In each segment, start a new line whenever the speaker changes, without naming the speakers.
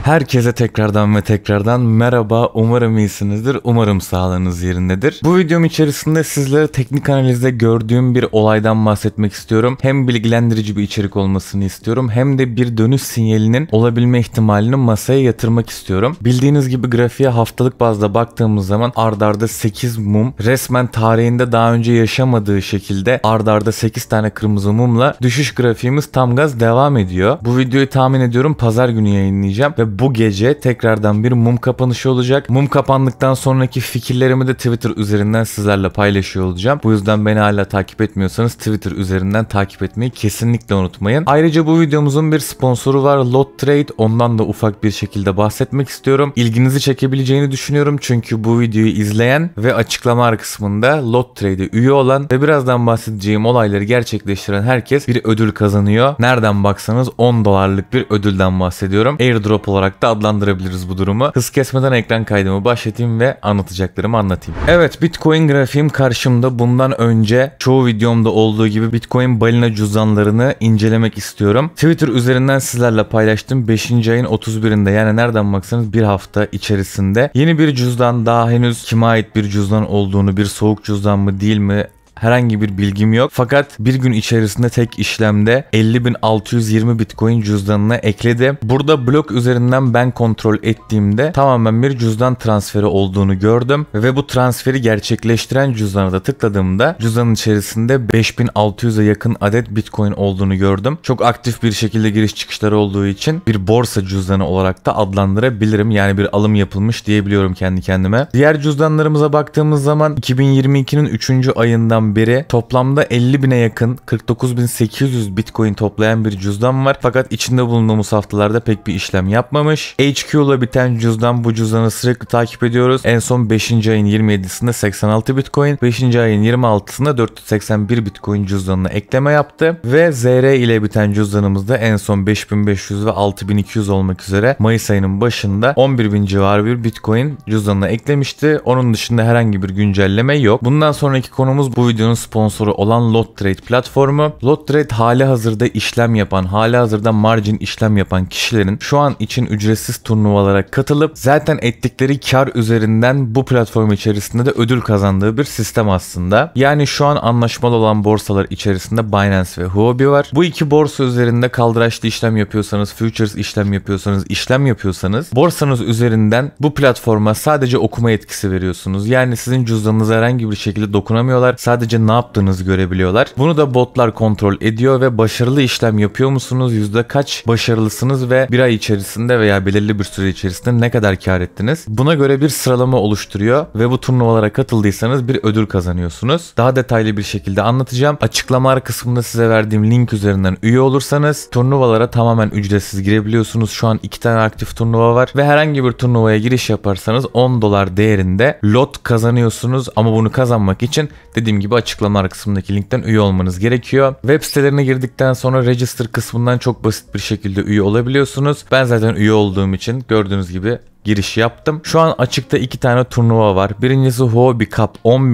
Herkese tekrardan ve tekrardan merhaba. Umarım iyisinizdir. Umarım sağlığınız yerindedir. Bu videom içerisinde sizlere teknik analizde gördüğüm bir olaydan bahsetmek istiyorum. Hem bilgilendirici bir içerik olmasını istiyorum, hem de bir dönüş sinyalinin olabilme ihtimalini masaya yatırmak istiyorum. Bildiğiniz gibi grafiğe haftalık bazda baktığımız zaman ard arda 8 mum resmen tarihinde daha önce yaşamadığı şekilde ard arda 8 tane kırmızı mumla düşüş grafiğimiz tam gaz devam ediyor. Bu videoyu tahmin ediyorum pazar günü yayınlayacağım ve bu gece tekrardan bir mum kapanışı olacak. Mum kapandıktan sonraki fikirlerimi de Twitter üzerinden sizlerle paylaşıyor olacağım. Bu yüzden beni hala takip etmiyorsanız Twitter üzerinden takip etmeyi kesinlikle unutmayın. Ayrıca bu videomuzun bir sponsoru var, Lot Trade. Ondan da ufak bir şekilde bahsetmek istiyorum. İlginizi çekebileceğini düşünüyorum çünkü bu videoyu izleyen ve açıklama kısmında Lot Trade'e üye olan ve birazdan bahsedeceğim olayları gerçekleştiren herkes bir ödül kazanıyor. Nereden baksanız $10'lık bir ödülden bahsediyorum. Airdrop olarak da adlandırabiliriz bu durumu. Hız kesmeden ekran kaydımı başlatayım ve anlatacaklarımı anlatayım. Evet, Bitcoin grafiğim karşımda. Bundan önce çoğu videomda olduğu gibi Bitcoin balina cüzdanlarını incelemek istiyorum. Twitter üzerinden sizlerle paylaştım. 5. ayın 31'inde, yani nereden baksanız bir hafta içerisinde yeni bir cüzdan, daha henüz kime ait bir cüzdan olduğunu, bir soğuk cüzdan mı değil mi herhangi bir bilgim yok. Fakat bir gün içerisinde tek işlemde 50.620 Bitcoin cüzdanına ekledi. Burada blok üzerinden ben kontrol ettiğimde tamamen bir cüzdan transferi olduğunu gördüm. Ve bu transferi gerçekleştiren cüzdana da tıkladığımda cüzdanın içerisinde 5.600'e yakın adet Bitcoin olduğunu gördüm. Çok aktif bir şekilde giriş çıkışları olduğu için bir borsa cüzdanı olarak da adlandırabilirim. Yani bir alım yapılmış diyebiliyorum kendi kendime. Diğer cüzdanlarımıza baktığımız zaman 2022'nin 3. ayından beri toplamda 50.000'e yakın 49.800 Bitcoin toplayan bir cüzdan var. Fakat içinde bulunduğumuz haftalarda pek bir işlem yapmamış. HQ ile biten cüzdan, bu cüzdanı sürekli takip ediyoruz. En son 5. ayın 27'sinde 86 Bitcoin, 5. ayın 26'sında 481 Bitcoin cüzdanına ekleme yaptı. Ve ZR ile biten cüzdanımızda en son 5.500 ve 6.200 olmak üzere Mayıs ayının başında 11.000 civarı bir Bitcoin cüzdanına eklemişti. Onun dışında herhangi bir güncelleme yok. Bundan sonraki konumuz bu videonun sponsoru olan Lot Trade platformu. Lot Trade hali hazırda işlem yapan, hali hazırda margin işlem yapan kişilerin şu an için ücretsiz turnuvalara katılıp zaten ettikleri kar üzerinden bu platform içerisinde de ödül kazandığı bir sistem aslında. Yani şu an anlaşmalı olan borsalar içerisinde Binance ve Huobi var. Bu iki borsa üzerinde kaldıraçlı işlem yapıyorsanız, futures işlem yapıyorsanız borsanız üzerinden bu platforma sadece okuma yetkisi veriyorsunuz. Yani sizin cüzdanınıza herhangi bir şekilde dokunamıyorlar. Sadece ne yaptığınızı görebiliyorlar. Bunu da botlar kontrol ediyor ve başarılı işlem yapıyor musunuz? Yüzde kaç başarılısınız ve bir ay içerisinde veya belirli bir süre içerisinde ne kadar kar ettiniz? Buna göre bir sıralama oluşturuyor ve bu turnuvalara katıldıysanız bir ödül kazanıyorsunuz. Daha detaylı bir şekilde anlatacağım. Açıklama kısmında size verdiğim link üzerinden üye olursanız turnuvalara tamamen ücretsiz girebiliyorsunuz. Şu an 2 tane aktif turnuva var ve herhangi bir turnuvaya giriş yaparsanız $10 değerinde lot kazanıyorsunuz. Ama bunu kazanmak için dediğim gibi açıklama kısmındaki linkten üye olmanız gerekiyor. Web sitelerine girdikten sonra register kısmından çok basit bir şekilde üye olabiliyorsunuz. Ben zaten üye olduğum için gördüğünüz gibi giriş yaptım. Şu an açıkta 2 tane turnuva var. Birincisi Huobi Cup,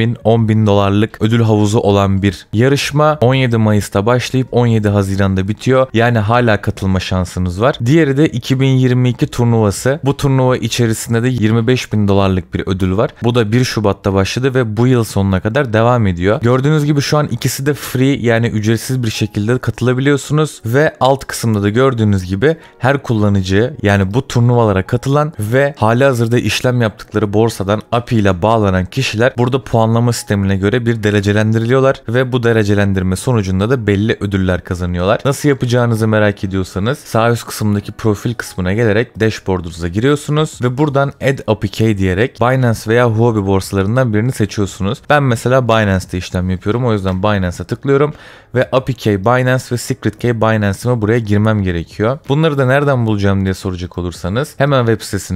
$10.000 ödül havuzu olan bir yarışma. 17 Mayıs'ta başlayıp 17 Haziran'da bitiyor. Yani hala katılma şansınız var. Diğeri de 2022 turnuvası. Bu turnuva içerisinde de $25.000 bir ödül var. Bu da 1 Şubat'ta başladı ve bu yıl sonuna kadar devam ediyor. Gördüğünüz gibi şu an ikisi de free, yani ücretsiz bir şekilde katılabiliyorsunuz ve alt kısımda da gördüğünüz gibi her kullanıcı, yani bu turnuvalara katılan ve halihazırda işlem yaptıkları borsadan API ile bağlanan kişiler burada puanlama sistemine göre bir derecelendiriliyorlar ve bu derecelendirme sonucunda da belli ödüller kazanıyorlar. Nasıl yapacağınızı merak ediyorsanız sağ üst kısımdaki profil kısmına gelerek dashboard'unuza giriyorsunuz ve buradan Add API diyerek Binance veya Huobi borsalarından birini seçiyorsunuz. Ben mesela Binance'te işlem yapıyorum, o yüzden Binance'a tıklıyorum ve API Binance ve Secret Key Binance'ıma buraya girmem gerekiyor. Bunları da nereden bulacağım diye soracak olursanız hemen web sitesine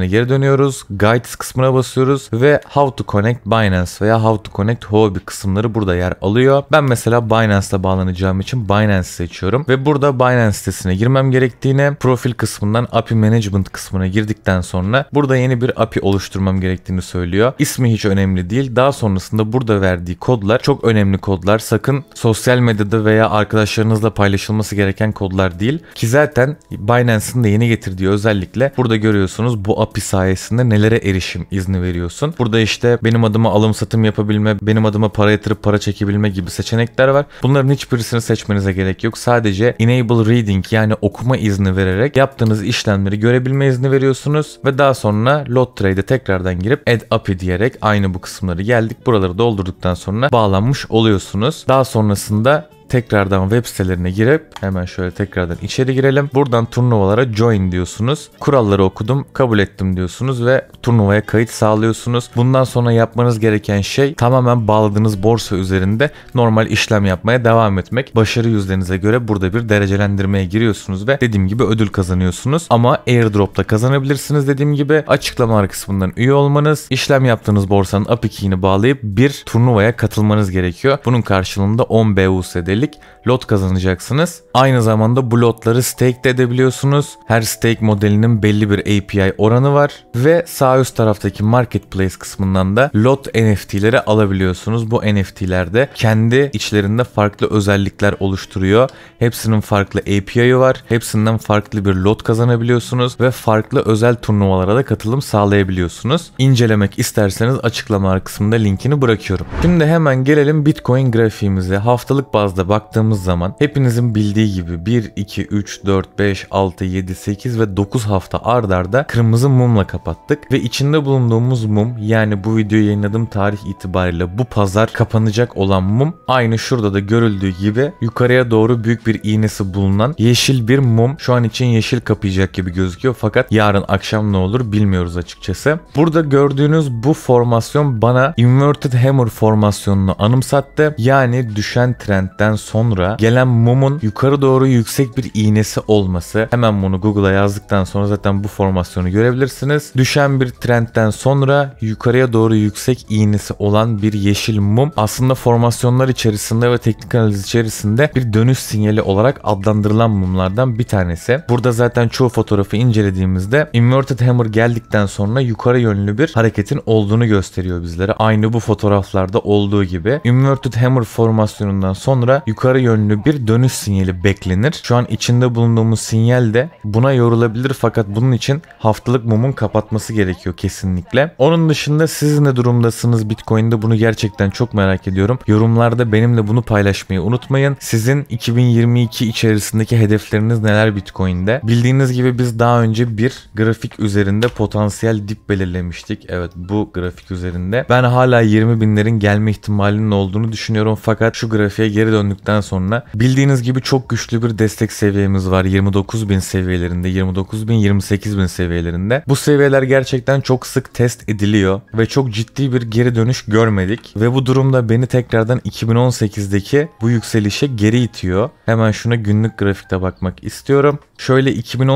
geri dönüyoruz. Guides kısmına basıyoruz ve How to Connect Binance veya How to Connect Huobi kısımları burada yer alıyor. Ben mesela Binance'la bağlanacağım için Binance seçiyorum ve burada Binance sitesine girmem gerektiğini, profil kısmından API Management kısmına girdikten sonra burada yeni bir API oluşturmam gerektiğini söylüyor. İsmi hiç önemli değil. Daha sonrasında burada verdiği kodlar çok önemli kodlar. Sakın sosyal medyada veya arkadaşlarınızla paylaşılması gereken kodlar değil. Ki zaten Binance'ın da yeni getirdiği özellikle burada görüyorsunuz bu API sayesinde nelere erişim izni veriyorsun. Burada işte benim adıma alım satım yapabilme, benim adıma para yatırıp para çekebilme gibi seçenekler var. Bunların hiçbirisini seçmenize gerek yok. Sadece Enable Reading yani okuma izni vererek yaptığınız işlemleri görebilme izni veriyorsunuz ve daha sonra Load Trade'e tekrardan girip Add API diyerek aynı bu kısımları geldik. Buraları doldurduktan sonra bağlanmış oluyorsunuz. Daha sonrasında tekrardan web sitelerine girip hemen şöyle tekrardan içeri girelim. Buradan turnuvalara join diyorsunuz. Kuralları okudum, kabul ettim diyorsunuz ve turnuvaya kayıt sağlıyorsunuz. Bundan sonra yapmanız gereken şey tamamen bağladığınız borsa üzerinde normal işlem yapmaya devam etmek. Başarı yüzdenize göre burada bir derecelendirmeye giriyorsunuz ve dediğim gibi ödül kazanıyorsunuz. Ama airdrop'ta kazanabilirsiniz dediğim gibi. Açıklamalar kısmından üye olmanız, işlem yaptığınız borsanın API key'ini bağlayıp bir turnuvaya katılmanız gerekiyor. Bunun karşılığında 10 BUSD'lik lot kazanacaksınız. Aynı zamanda bu lotları stake de edebiliyorsunuz. Her stake modelinin belli bir API oranı var ve sağ üst taraftaki marketplace kısmından da lot NFT'leri alabiliyorsunuz. Bu NFT'lerde kendi içlerinde farklı özellikler oluşturuyor. Hepsinin farklı API'yi var. Hepsinden farklı bir lot kazanabiliyorsunuz ve farklı özel turnuvalara da katılım sağlayabiliyorsunuz. İncelemek isterseniz açıklamalar kısmında linkini bırakıyorum. Şimdi hemen gelelim Bitcoin grafiğimize. Haftalık bazda baktığımız zaman hepinizin bildiği gibi 1, 2, 3, 4, 5, 6, 7, 8 ve 9 hafta ard arda kırmızı mumla kapattık ve içinde bulunduğumuz mum yani bu videoyu yayınladığım tarih itibariyle bu pazar kapanacak olan mum aynı şurada da görüldüğü gibi yukarıya doğru büyük bir iğnesi bulunan yeşil bir mum. Şu an için yeşil kapayacak gibi gözüküyor fakat yarın akşam ne olur bilmiyoruz açıkçası. Burada gördüğünüz bu formasyon bana Inverted Hammer formasyonunu anımsattı. Yani düşen trendden sonra gelen mumun yukarı doğru yüksek bir iğnesi olması. Hemen bunu Google'a yazdıktan sonra zaten bu formasyonu görebilirsiniz. Düşen bir trendten sonra yukarıya doğru yüksek iğnesi olan bir yeşil mum aslında formasyonlar içerisinde ve teknik analiz içerisinde bir dönüş sinyali olarak adlandırılan mumlardan bir tanesi. Burada zaten çoğu fotoğrafı incelediğimizde Inverted Hammer geldikten sonra yukarı yönlü bir hareketin olduğunu gösteriyor bizlere. Aynı bu fotoğraflarda olduğu gibi Inverted Hammer formasyonundan sonra yukarı yönlü bir dönüş sinyali beklenir. Şu an içinde bulunduğumuz sinyal de buna yorulabilir fakat bunun için haftalık mumun kapatması gerekiyor kesinlikle. Onun dışında siz ne durumdasınız Bitcoin'de, bunu gerçekten çok merak ediyorum. Yorumlarda benimle bunu paylaşmayı unutmayın. Sizin 2022 içerisindeki hedefleriniz neler Bitcoin'de? Bildiğiniz gibi biz daha önce bir grafik üzerinde potansiyel dip belirlemiştik. Evet, bu grafik üzerinde. Ben hala 20 binlerin gelme ihtimalinin olduğunu düşünüyorum fakat şu grafiğe geri döndükten sonra bildiğiniz gibi çok güçlü bir destek seviyemiz var. 29.000 seviyelerinde, 29.000, 28.000 seviyelerinde. Bu seviyeler gerçekten çok sık test ediliyor ve çok ciddi bir geri dönüş görmedik ve bu durumda beni tekrardan 2018'deki bu yükselişe geri itiyor. Hemen şuna günlük grafikte bakmak istiyorum. Şöyle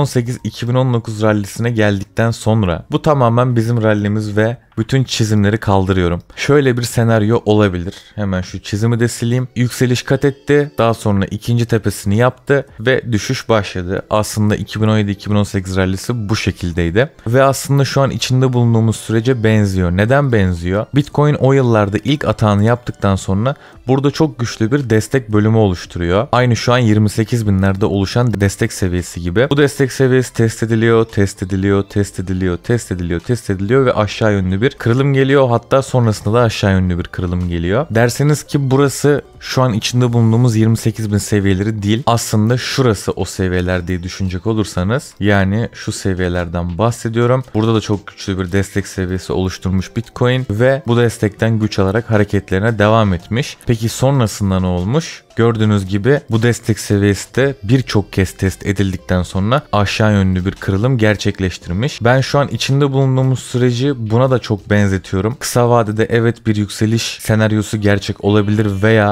2018-2019 rallisine geldikten sonra bu tamamen bizim rallimiz ve bütün çizimleri kaldırıyorum. Şöyle bir senaryo olabilir. Hemen şu çizimi de sileyim. Yükseliş kat etti. Daha sonra ikinci tepesini yaptı ve düşüş başladı. Aslında 2017-2018 rallisi bu şekildeydi. Ve aslında şu an içinde bulunduğumuz sürece benziyor. Neden benziyor? Bitcoin o yıllarda ilk atağını yaptıktan sonra burada çok güçlü bir destek bölümü oluşturuyor. Aynı şu an 28 binlerde oluşan destek seviyesi gibi. Bu destek seviyesi test ediliyor, test ediliyor, test ediliyor, test ediliyor, test ediliyor ve aşağı yönlü bir kırılım geliyor. Hatta sonrasında da aşağı yönlü bir kırılım geliyor. Derseniz ki burası şu an içinde bulunduğumuz 28 bin seviyeleri değil. Aslında şurası o seviyeler diye düşünecek olursanız, yani şu seviyelerden bahsediyorum. Burada da çok güçlü bir destek seviyesi oluşturmuş Bitcoin ve bu destekten güç alarak hareketlerine devam etmiş. Peki sonrasında ne olmuş? Gördüğünüz gibi bu destek seviyesi de birçok kez test edildikten sonra aşağı yönlü bir kırılım gerçekleştirmiş. Ben şu an içinde bulunduğumuz süreci buna da çok benzetiyorum. Kısa vadede evet bir yükseliş senaryosu gerçek olabilir veya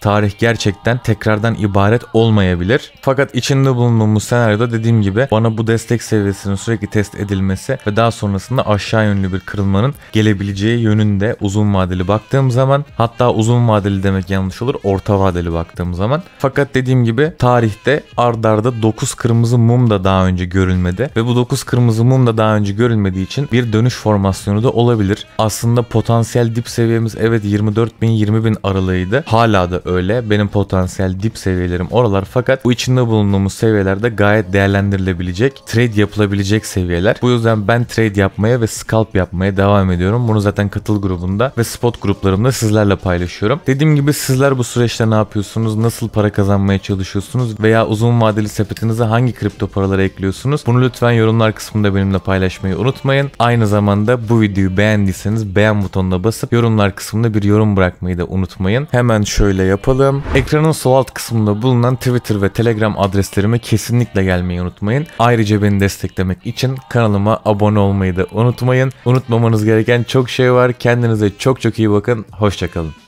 tarih gerçekten tekrardan ibaret olmayabilir. Fakat içinde bulunduğumuz senaryoda dediğim gibi bana bu destek seviyesinin sürekli test edilmesi ve daha sonrasında aşağı yönlü bir kırılmanın gelebileceği yönünde uzun vadeli baktığım zaman, hatta uzun vadeli demek yanlış olur, orta vadeli baktığım zaman. Fakat dediğim gibi tarihte ard arda 9 kırmızı mum da daha önce görülmedi ve bu 9 kırmızı mum da daha önce görülmediği için bir dönüş formasyonu da olabilir. Aslında potansiyel dip seviyemiz evet 24.000-20.000 aralığıydı. Hala da öyle. Benim potansiyel dip seviyelerim oralar, fakat bu içinde bulunduğumuz seviyelerde gayet değerlendirilebilecek, trade yapılabilecek seviyeler. Bu yüzden ben trade yapmaya ve scalp yapmaya devam ediyorum. Bunu zaten katıl grubunda ve spot gruplarımda sizlerle paylaşıyorum. Dediğim gibi sizler bu süreçte ne yapıyorsunuz? Nasıl para kazanmaya çalışıyorsunuz? Veya uzun vadeli sepetinize hangi kripto paraları ekliyorsunuz? Bunu lütfen yorumlar kısmında benimle paylaşmayı unutmayın. Aynı zamanda bu videoyu beğendiyseniz beğen butonuna basıp yorumlar kısmında bir yorum bırakmayı da unutmayın. Hemen şöyle yapalım. Ekranın sol alt kısmında bulunan Twitter ve Telegram adreslerime kesinlikle gelmeyi unutmayın. Ayrıca beni desteklemek için kanalıma abone olmayı da unutmayın. Unutmamanız gereken çok şey var. Kendinize çok çok iyi bakın. Hoşça kalın.